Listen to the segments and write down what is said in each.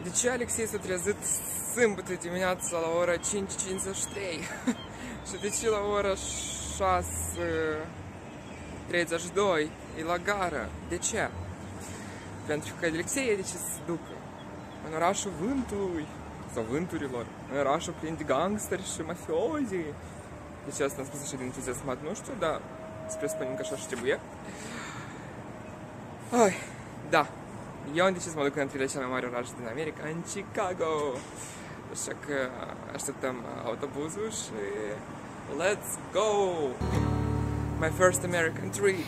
De ce Alexei s-a trezit sâmbătă dimineața la ora 5:53 și de ce la ora 6:32 e la gară? De ce? Pentru că Alexei e de ce să ducă în orașul vântului sau vânturilor, în orașul plin de gangsteri și mafiozi. Deci asta am spus așa din entuziasmat, nu știu, dar spre spunem că așa și trebuie. Ai, da. Eu am decis să mă duc în întâlnirea cea mai mare oraș din America, în Chicago. Așa că așteptăm autobuzul și let's go! My first American trip.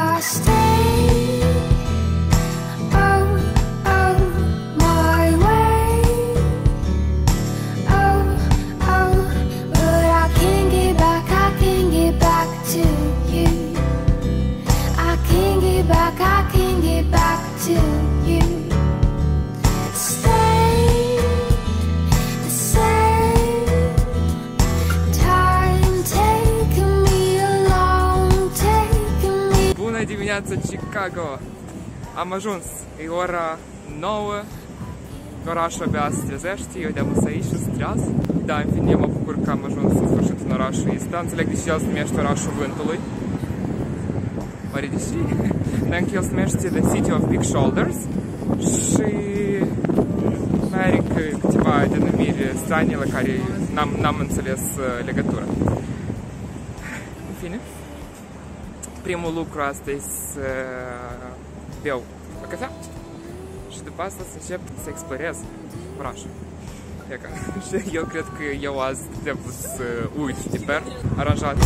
Bună dimineața, Chicago! Am ajuns, e ora 9, orașul abia se trezește, eu de-am aici și se trează. Da, în fine, eu mă bucur că am ajuns în sfârșit în orașul ăsta, înțeleg de ce el se numește orașul vântului. Oare de ce? Dar încă el se numește The City of Big Shoulders și mai are câteva denumiri strane la care n-am înțeles legătura. În fine, primul lucru asta e să beau o cafea și după asta să încep să explorez orașul. Și eu cred că eu azi trebuie să uit de per aranjat.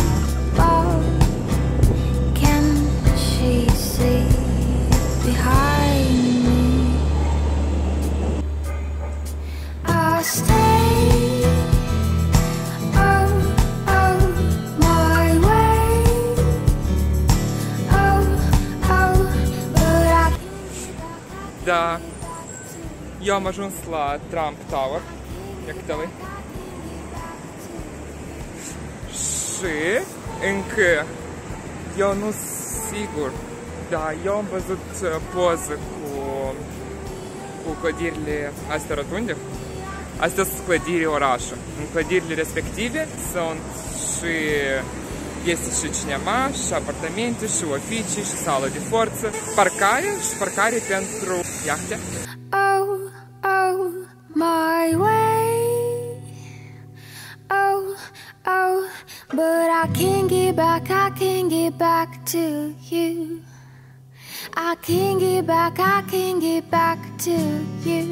She see behind me. I stay my way. But I... Da, eu am ajuns la Trump Tower. Ia câte-l-i. Și încă eu nu sigur, dar eu am văzut poză cu clădirile astea rotunde. Astea sunt clădirile orașului. În clădirile respective sunt și este și cinema, și apartamente, și oficii, și sală de forță, parcare pentru iahte. Oh, my way. Oh, but I can't get back to you. I can't get back to you.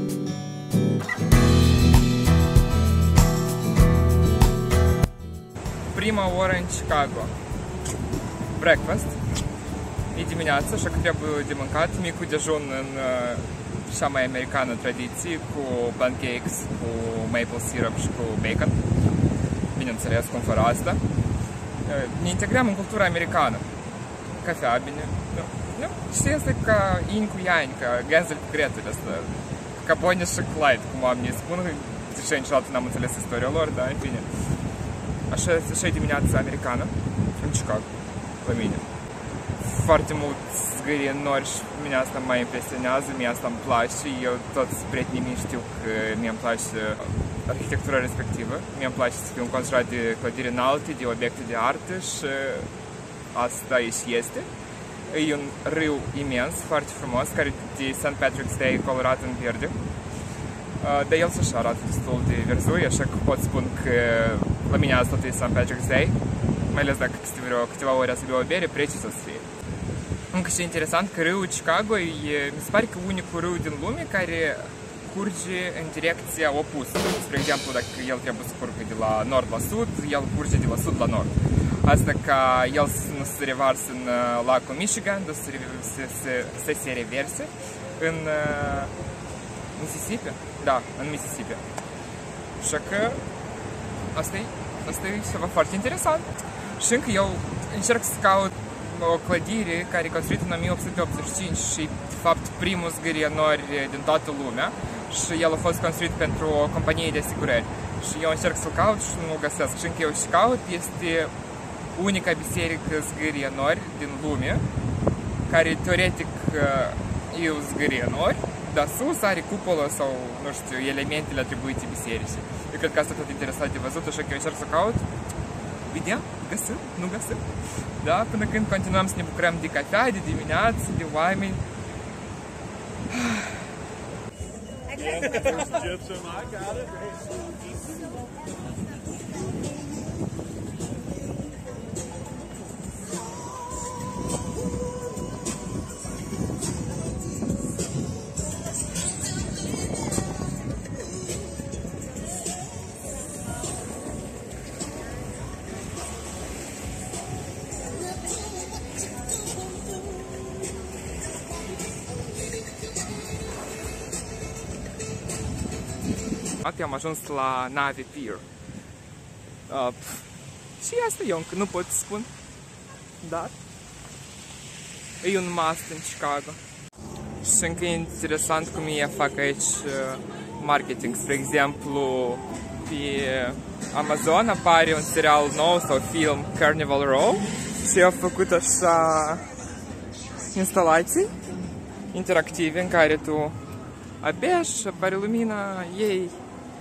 Prima oră în Chicago. Breakfast. E dimineața, așa că trebuie de mâncat. Micul dejun în cea mai americană tradiție, cu pancakes, cu maple syrup și cu bacon. Bineînțeles, cum fără asta. Ne integrăm în cultura americană. Cafea, bine. Nu? Și este ca in cu Iani, ca Gensel cu Gretel, asta. Ca Bonnie și Clyde, cum oamenii spun. Deși niciodată n-am înțeles istoria lor, dar în fine. Așa e dimineața americană, în Chicago, la mine. Foarte mulți zgârie nori și mine asta mă impresionează, mie asta îmi place. Eu toți prietenii mei știu că mie îmi place arhitectura respectivă. Mie îmi place să fiu înconjurat de clădiri înalte, de obiecte de artă și asta aici este. E un râu imens, foarte frumos, care de St. Patrick's Day e colorat în verde. Dar el și arată destul de verzui, așa că pot spun că la mine azi tot e St. Patrick's Day. Mai ales dacă peste vreo câteva ore să beau o bere, precis o să fie. Încă și interesant că râul Chicago mi se pare că unicul râu din lume care curge în direcția opusă. Spre exemplu, dacă el trebuie să curgă de la nord la sud, el curge de la sud la nord. Asta ca el nu se revarsă în lacul Michigan, dar să se reverse în Mississippi. Da, în Mississippi. Așa că asta e ceva foarte interesant. Și încă eu încerc să caut o clădire care e construită în 1885 și, de fapt, primul zgârie nori din toată lumea. Și el a fost construit pentru o companie de asigurări. Și eu încerc să-l caut și nu-l găsesc. Și încă eu și caut, este unica biserică zgârie nori din lume, care teoretic e o zgârie nori, sus are cupolă sau, nu știu, elementele atribuite bisericii. Eu cred că asta tot interesant de văzut, așa că eu încerc să caut. Vedem? Găsim? Nu găsim? Da? Până când continuăm să ne bucurăm de cafea, de dimineață, de oameni. Am ajuns la Navy Pier. Și asta eu încă nu pot să spun, dar e un must în Chicago. Și încă e interesant cum ei fac aici marketing. Spre exemplu, pe Amazon apare un serial nou sau film, Carnival Row, și au făcut așa instalații interactive în care tu apeși, apare lumina, ei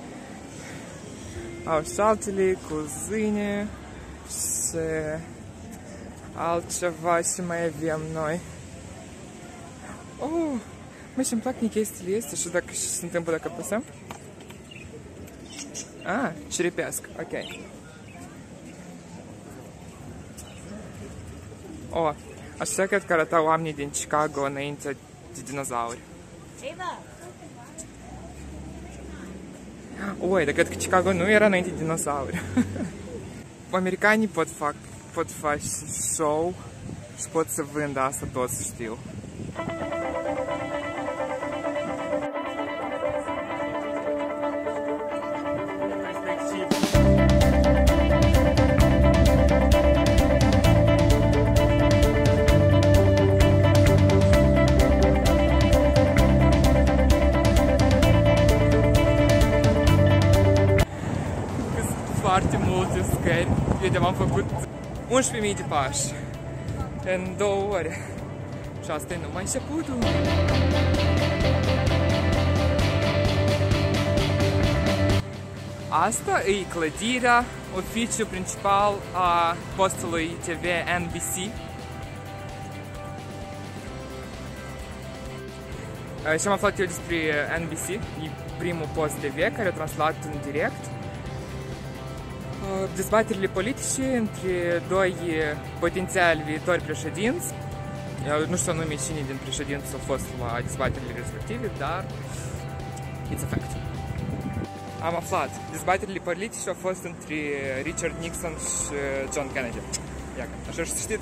au șaltele cu zâne și altceva și mai avem noi. Oh, mă, și-mi plac chestiile astea și dacă se întâmplă dacă apăsăm? Ah, ciripesc, ok. Oh, așa cred că arătau oamenii din Chicago înainte de dinozauri. Oi, dar cred că Chicago nu era înainte de dinozauri. Americanii pot face show și pot să vândă asta, toți știu. Foarte multe scări. Eu am făcut 11.000 de pași în 2 ore. Și asta e numai începutul. Asta e clădirea, oficiul principal a postului TV NBC. Și am aflat eu despre NBC, e primul post TV care a translat în direct dezbaterile politice între doi potențiali viitori președinți. Nu știu anume cine din președinți au fost la dezbaterile respective, dar it's a fact. Am aflat. Dezbaterile politice au fost între Richard Nixon și John Kennedy. Iacă, așa și să știți.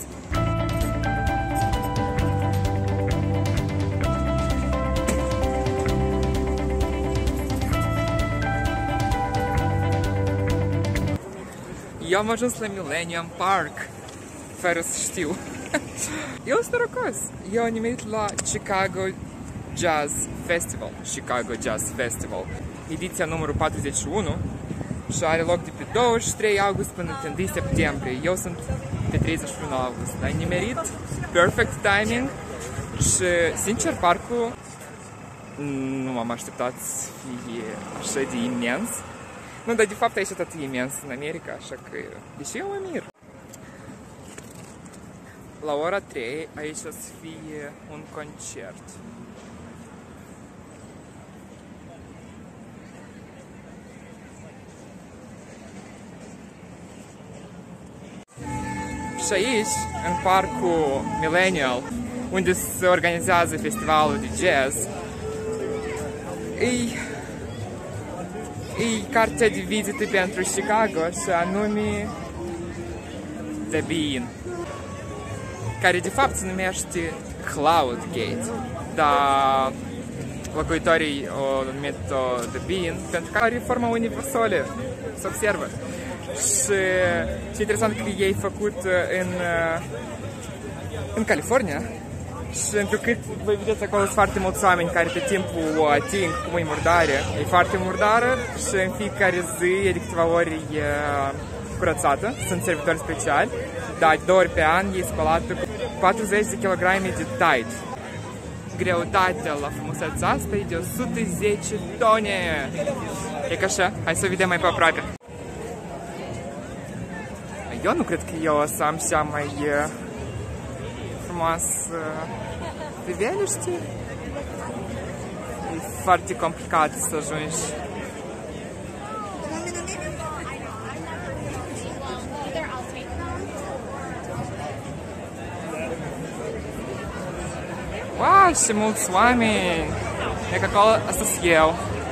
Eu am ajuns la Millennium Park, fără să știu. Eu sunt norocos. Eu am nimerit la Chicago Jazz Festival. Chicago Jazz Festival. Ediția numărul 41 și are loc de pe 23 august până pe 1 septembrie. Eu sunt pe 31 august. Am nimerit, perfect timing și, sincer, parcul nu m-am așteptat să fie așa de imens. Nu, dar de fapt aici tot e imens în America, așa că deși eu mă mir. La ora 3 aici o să fie un concert. Și aici, în parcul Millennial, unde se organizează festivalul de jazz, e cartea de vizită pentru Chicago și anume The Bean, care de fapt se numește Cloud Gate, dar locuitorii o numit The Bean pentru că are forma unei vasole, se observă. Și ce interesant că ei făcut în California. Și pentru că voi vedeți acolo sunt foarte mulți oameni care pe timpul o ating cu mâini murdare. E foarte murdară și în fiecare zi, de câteva ori e curățată. Sunt servitori speciali, dar 2 ori pe an e spălată cu 40 de kilograme de Tide. greutatea la frumusețea asta e de 110 tone. E ca așa, hai să vedem mai pe aproape. Eu nu cred că eu o să am cea mai frumoasă privire, știi? E foarte complicat să ajungi. Wow, și mulți oameni! E că acolo asta sunt eu.